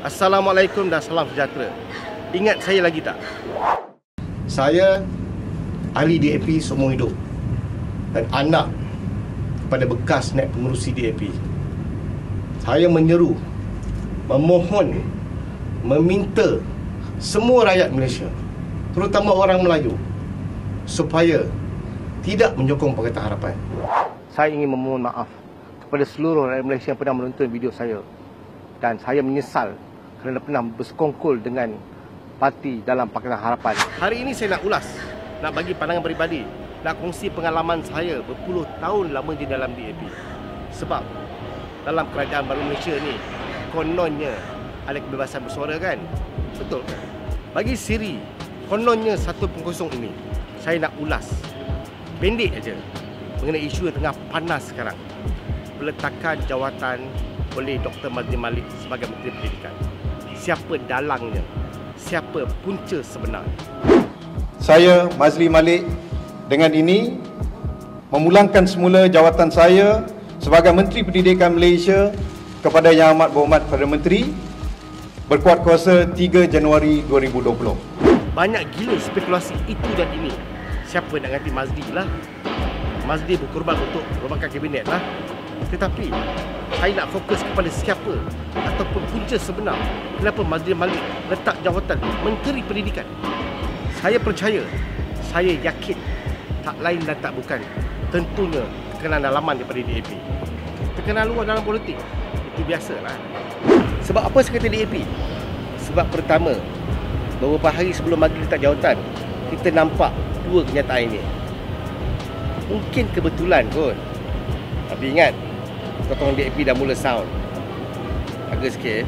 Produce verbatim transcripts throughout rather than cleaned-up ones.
Assalamualaikum dan salam sejahtera. Ingat saya lagi tak? Saya ahli D A P seumur hidup dan anak kepada bekas naib pengerusi D A P. Saya menyeru, memohon, meminta semua rakyat Malaysia, terutama orang Melayu, supaya tidak menyokong Pakatan Harapan. Saya ingin memohon maaf kepada seluruh rakyat Malaysia yang pernah menonton video saya, dan saya menyesal kerana pernah bersekongkol dengan parti dalam Pakatan Harapan. Hari ini saya nak ulas, nak bagi pandangan peribadi, nak kongsi pengalaman saya berpuluh tahun lama di dalam D A P. Sebab dalam kerajaan baru Malaysia ni, kononnya ada kebebasan bersuara, kan? Betul kan? Bagi Siri, kononnya satu kosong ini, saya nak ulas pendek aja mengenai isu yang tengah panas sekarang. Peletakan jawatan oleh Doktor Mazli Malik sebagai Menteri Pendidikan. Siapa dalangnya? Siapa punca sebenarnya? Saya, Mazli Malik, dengan ini memulangkan semula jawatan saya sebagai Menteri Pendidikan Malaysia kepada Yang Amat Berhormat Perdana Menteri berkuat kuasa tiga Januari dua ribu dua puluh. Banyak gila spekulasi itu dan ini. Siapa nak ganti Mazli lah? Mazli berkorban untuk rombongan kabinet lah. Tetapi saya nak fokus kepada siapa ataupun punca sebenar kenapa Mazli Malik letak jawatan Menteri Pendidikan. Saya percaya, saya yakin, tak lain dan tak bukan, tentunya tekanan dalaman daripada D A P. Tekanan luar dalam politik, itu biasalah. Sebab apa saya kata D A P? Sebab pertama, beberapa hari sebelum Mazli letak jawatan, kita nampak dua kenyataan ini. Mungkin kebetulan kot, tapi ingat, potong D A P dah mula sound. Agak sikit.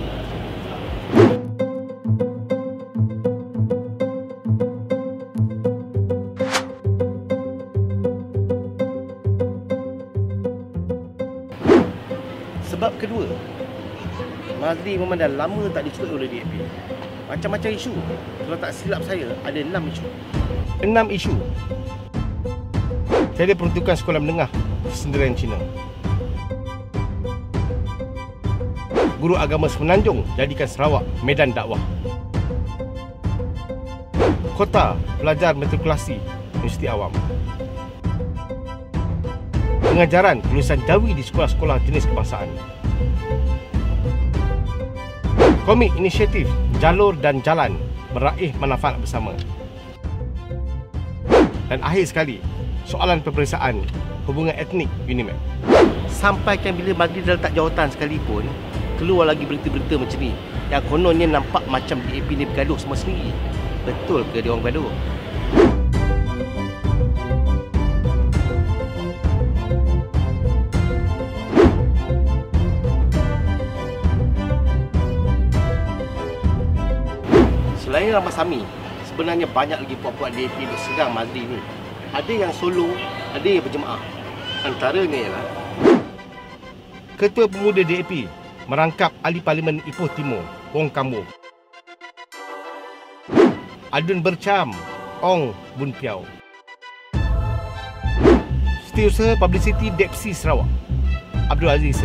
Sebab kedua, Mazli memang dah lama tak dicuit oleh D A P. Macam-macam isu. Kalau tak silap saya, ada enam isu. Enam isu. Saya ada peruntukan sekolah menengah Sendirian Cina. Guru agama Semenanjung jadikan Sarawak medan dakwah. Kota pelajar matrikulasi Universiti Awam. Pengajaran tulisan Jawi di sekolah-sekolah jenis kebangsaan. Komit inisiatif Jalur dan Jalan meraih manfaat bersama. Dan akhir sekali, soalan peperiksaan hubungan etnik UNIMED. Sampaikan bila Mazli dah letak jawatan sekalipun, keluar lagi berita-berita macam ni yang kononnya nampak macam D A P ni bergaduh semua sendiri. Betul ke dia orang bergaduh? Selain Rahmat Sami, sebenarnya banyak lagi puak-puak D A P yang serang Mazli ni. Ada yang solo, ada yang berjemaah. Antaranya ialah Ketua Pemuda D A P merangkap ahli Parlimen Ipoh Timur, Wong Kambo. Adun Bercam, Ong Bun Piao. Setiausaha Publicity Depsi Sarawak, Abdul Aziz.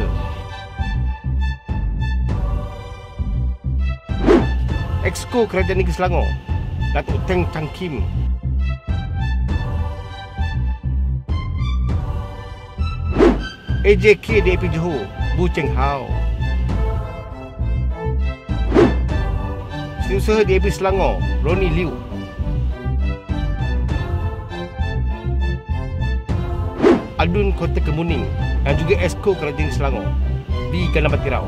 Exco Kerajaan Negeri Selangor, Datuk Teng Chang Kim. A J K D A P Johor, Bu Cheng Hao. Setiausaha D A P Selangor, Ronnie Liu. Adun Kota Kemuning dan juga Exco Kerajaan Selangor, B Ganapati Rao.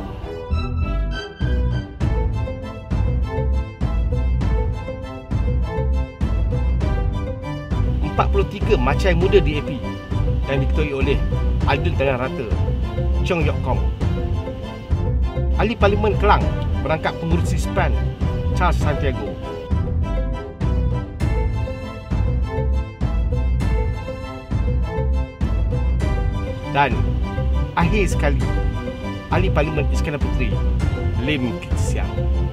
empat puluh tiga macai muda D A P yang diketuai oleh Adun Tanah Rata, Chong Yok Kong. Ahli Parlimen Kelang merangkap pengurusi S P A N, Charles Santiago. Dan akhir sekali, Ahli Parlimen Iskandar Puteri, Lim Kit Siang.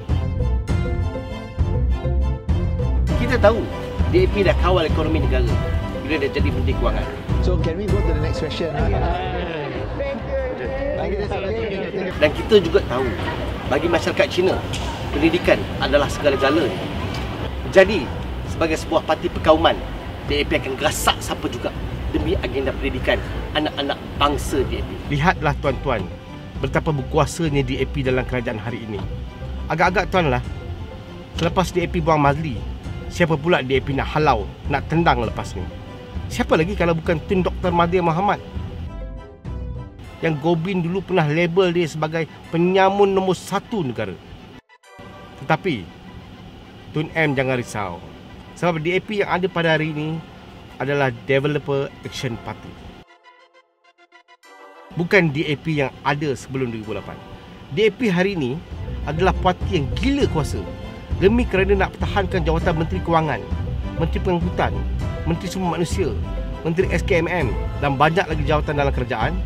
Kita tahu D A P dah kawal ekonomi negara bila dia jadi Menteri Kewangan. So can we go to the next question? Dan kita juga tahu Bagi masyarakat Cina, pendidikan adalah segala-galanya. Jadi, sebagai sebuah parti perkauman, D A P akan gerasak siapa juga demi agenda pendidikan anak-anak bangsa D A P. Lihatlah tuan-tuan, betapa berkuasanya D A P dalam kerajaan hari ini. Agak-agak tuanlah, selepas D A P buang Mazli, siapa pula D A P nak halau, nak tendang lepas ni? Siapa lagi kalau bukan Tun Doktor Mahathir Mohamad? Yang Gobin dulu pernah label dia sebagai penyamun nombor satu negara. Tetapi, Tun M jangan risau. Sebab D A P yang ada pada hari ini adalah Developer Action Party. Bukan D A P yang ada sebelum dua ribu lapan. D A P hari ini adalah parti yang gila kuasa demi kerana nak pertahankan jawatan Menteri Kewangan, Menteri Pengangkutan, Menteri Sumber Manusia, Menteri S K M M dan banyak lagi jawatan dalam kerajaan.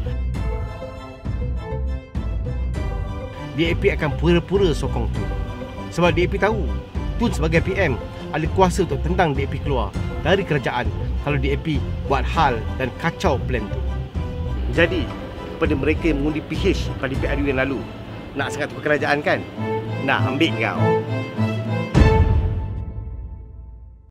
D A P akan pura-pura sokong Tun. Sebab D A P tahu Tun sebagai P M ada kuasa untuk tendang D A P keluar dari kerajaan kalau D A P buat hal dan kacau plan tu. Jadi, kepada mereka yang mengundi P H pada P R U yang lalu, nak sangat kerajaan kan? Nak ambil kau.